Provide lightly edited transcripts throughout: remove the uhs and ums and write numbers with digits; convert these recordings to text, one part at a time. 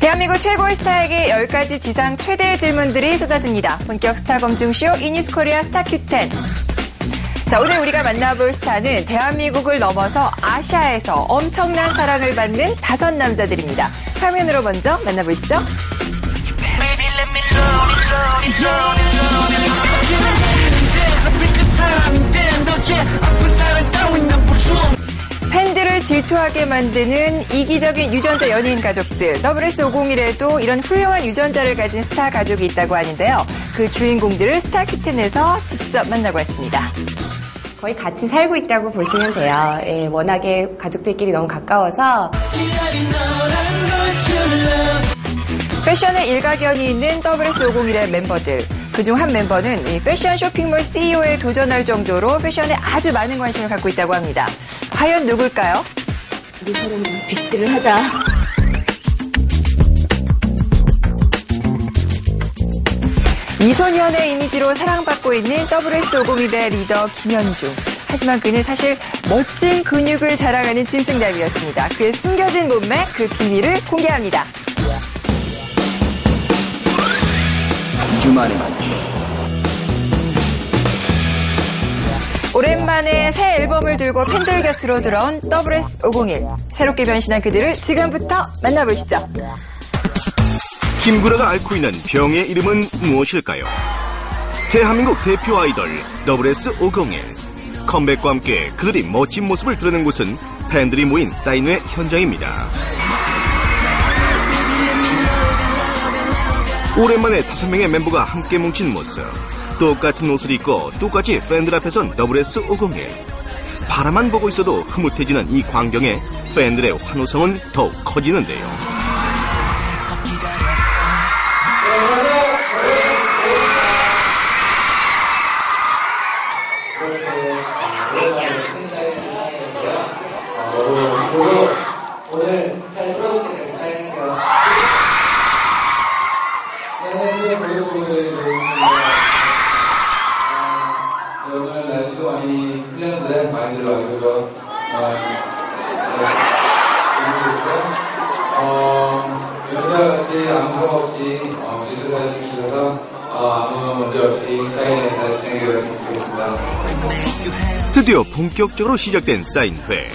대한민국 최고의 스타에게 10가지 지상 최대의 질문들이 쏟아집니다. 본격 스타 검증쇼 이뉴스코리아 스타큐10. 자, 오늘 우리가 만나볼 스타는 대한민국을 넘어서 아시아에서 엄청난 사랑을 받는 5 남자들입니다. 화면으로 먼저 만나보시죠. 팬들을 질투하게 만드는 이기적인 유전자 연예인 가족들. WS501에도 이런 훌륭한 유전자를 가진 스타 가족이 있다고 하는데요. 그 주인공들을 스타큐10에서 직접 만나고 왔습니다. 거의 같이 살고 있다고 보시면 돼요. 예, 워낙에 가족들끼리 너무 가까워서. 패션에 일가견이 있는 WS501의 멤버들. 그중 한 멤버는 이 패션 쇼핑몰 CEO에 도전할 정도로 패션에 아주 많은 관심을 갖고 있다고 합니다. 과연 누굴까요? 우리 서로 빅딜을 하자. 이소년의 이미지로 사랑받고 있는 WS501의 리더 김현중. 하지만 그는 사실 멋진 근육을 자랑하는 짐승남이었습니다. 그의 숨겨진 몸매, 그 비밀을 공개합니다. 2주 만에 만나. 오랜만에 새 앨범을 들고 팬들 곁으로 돌아온 WS501. 새롭게 변신한 그들을 지금부터 만나보시죠. 김구라가 앓고 있는 병의 이름은 무엇일까요? 대한민국 대표 아이돌 WS501. 컴백과 함께 그들이 멋진 모습을 드러낸 곳은 팬들이 모인 사인회 현장입니다. 오랜만에 5명의 멤버가 함께 뭉친 모습. 똑같은 옷을 입고 똑같이 팬들 앞에 선 WS501. 바라만 보고 있어도 흐뭇해지는 이 광경에 팬들의 환호성은 더욱 커지는데요. 오늘 잘 풀어볼게 사인할게요. 안녕하세요. 오늘 날씨도 많이 풀렸는데 많이 들어와주셔서 여러분과 같이 아무 사고 없이 실수 잘 시켜주셔서 아무 문제 없이 사인을 잘 진행되었으면 좋겠습니다. 드디어 본격적으로 시작된 사인회.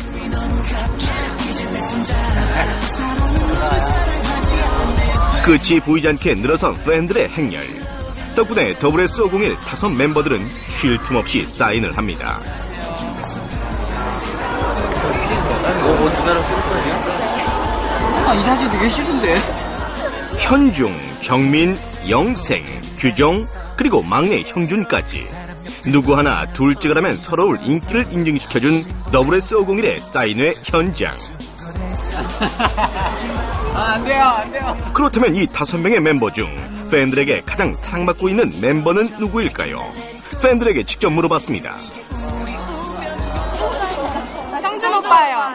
끝이 보이지 않게 늘어선 팬들의 행렬. 덕분에 WS501 5 멤버들은 쉴 틈 없이 사인을 합니다. 이 사진 되게 싫은데. 현중, 정민, 영생, 규정, 그리고 막내 형준까지. 누구 하나 둘째가라면 서러울 인기를 인증시켜준 WS501의 사인회 현장. 안 돼요. 그렇다면 이 5명의 멤버 중 팬들에게 가장 사랑받고 있는 멤버는 누구일까요? 팬들에게 직접 물어봤습니다. 형준 오빠예요.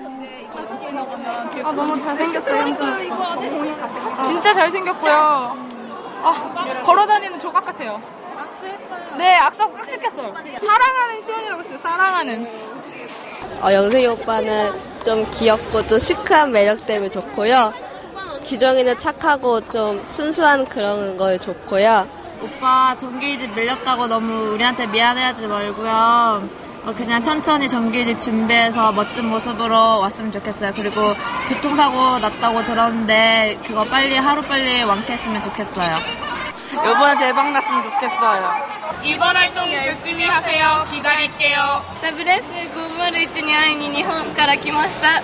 너무 잘생겼어요, 형준. 진짜 잘생겼고요. 걸어다니는 조각 같아요. 악수했어요. 네, 악수하고 깍지 꼈어요. 사랑하는 시온이라고 했어요, 사랑하는. 영생이 오빠는 좀 귀엽고 좀 시크한 매력 때문에 좋고요. 규정이는 착하고 좀 순수한 그런 거에 좋고요. 오빠 정규이집 밀렸다고 너무 우리한테 미안해하지 말고요. 그냥 천천히 정규이집 준비해서 멋진 모습으로 왔으면 좋겠어요. 그리고 교통사고 났다고 들었는데 그거 하루빨리 완쾌했으면 좋겠어요. 이번에 대박 났으면 좋겠어요. 이번 활동 열심히 하세요. 기다릴게요. WS501に会いに日本から来ました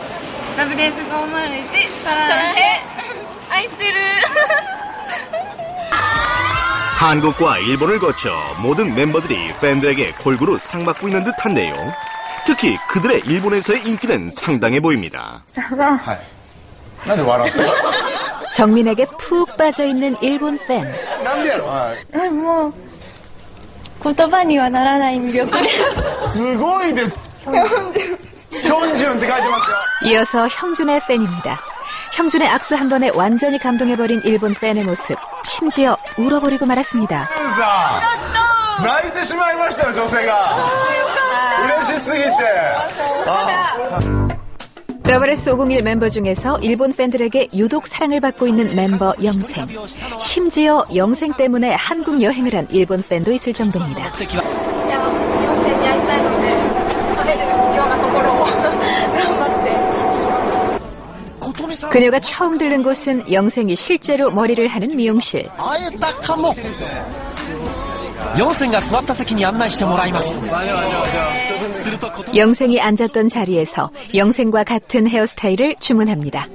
WS501 사랑해 아이스테르. 한국과 일본을 거쳐 모든 멤버들이 팬들에게 골고루 사랑받고 있는 듯한데요. 특히 그들의 일본에서의 인기는 상당해 보입니다. 정민에게 푹 빠져있는 일본 팬. 뭐言葉にはならない魅力すごいです. 현준. 이어서 형준의 팬입니다. 형준의 악수 한 번에 완전히 감동해버린 일본 팬의 모습. 심지어 울어버리고 말았습니다. 泣いてしまいましたよ、女性が。嬉しすぎて。 WS501 멤버 중에서 일본 팬들에게 유독 사랑을 받고 있는 멤버 영생. 심지어 영생 때문에 한국 여행을 한 일본 팬도 있을 정도입니다. 그녀가 처음 들른 곳은 영생이 실제로 머리를 하는 미용실. 영생이 앉았던 자리에서 영생과 같은 헤어스타일을 주문합니다.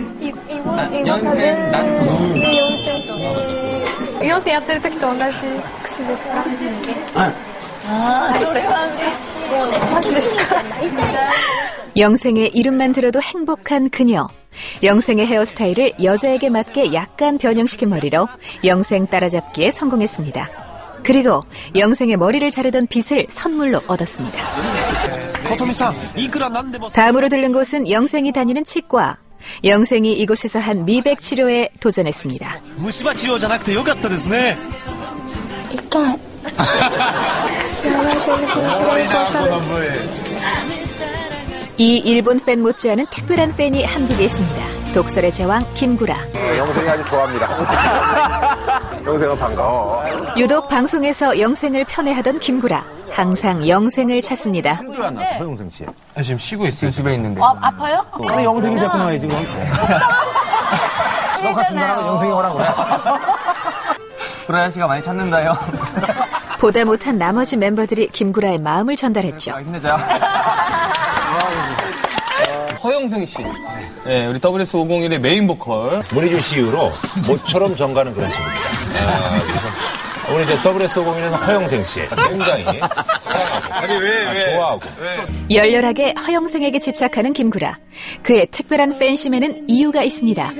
영생의 이름만 들어도 행복한 그녀. 영생의 헤어스타일을 여자에게 맞게 약간 변형시킨 머리로 영생 따라잡기에 성공했습니다. 그리고 영생의 머리를 자르던 빗을 선물로 얻었습니다. 다음으로 들른 곳은 영생이 다니는 치과. 영생이 이곳에서 한 미백 치료에 도전했습니다. 이 일본 팬 못지않은 특별한 팬이 한국에 있습니다. 독설의 제왕 김구라. 영생이 아주 좋아합니다. 영생은 반가워. 유독 방송에서 영생을 편애하던 김구라. 항상 영생을 찾습니다. 허영생 씨. 지금 쉬고 있어요. 집에 있는데. 아파요? 아니, 영생이 데리고 나와야지. 너 같은 사람은 영생이 오라고 그래. 구라야 씨가 많이 찾는다요. 보다 못한 나머지 멤버들이 김구라의 마음을 전달했죠. 힘내자. 허영생 씨. 네, 우리 WS501의 메인 보컬. 문희준 씨 이후로 모처럼 정가는 그런 친구입니다. 그래서 오늘 이제 WS501에서 허영생 씨 굉장히 사랑하고 좋아하고 열렬하게 허영생에게 집착하는 김구라. 그의 특별한 팬심에는 이유가 있습니다.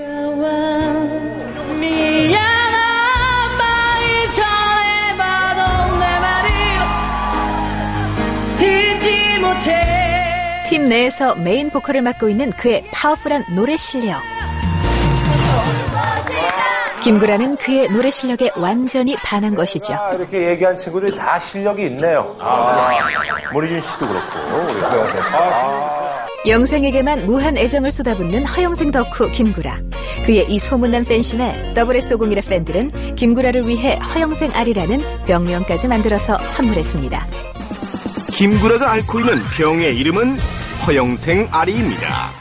팀 내에서 메인 보컬을 맡고 있는 그의 파워풀한 노래 실력. 김구라는 그의 노래 실력에 완전히 반한 것이죠. 이렇게 얘기한 친구들이 다 실력이 있네요. 문희준 씨도 그렇고 우리 허영생 씨. 영생에게만 무한 애정을 쏟아붓는 허영생 덕후 김구라. 그의 이 소문난 팬심에 WS501의 팬들은 김구라를 위해 허영생 알이라는 병명까지 만들어서 선물했습니다. 김구라가 앓고 있는 병의 이름은 허영생 알이입니다.